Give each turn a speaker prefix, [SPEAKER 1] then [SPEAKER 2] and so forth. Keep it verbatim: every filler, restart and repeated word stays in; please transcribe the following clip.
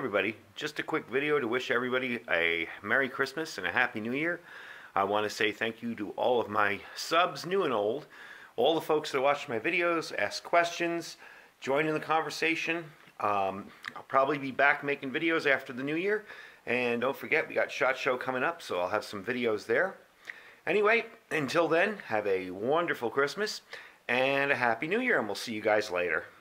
[SPEAKER 1] everybody. Just a quick video to wish everybody a Merry Christmas and a Happy New Year. I want to say thank you to all of my subs, new and old, all the folks that watch my videos, ask questions, join in the conversation. Um, I'll probably be back making videos after the new year. And don't forget, we got SHOT Show coming up, so I'll have some videos there. Anyway, until then, have a wonderful Christmas and a Happy New Year, and we'll see you guys later.